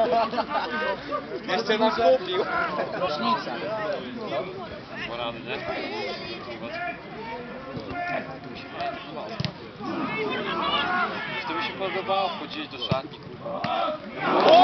Jeszcze nas kupił. Rocznica. Porady, nie? To mi się podobało wchodzić do szatni, kurwa.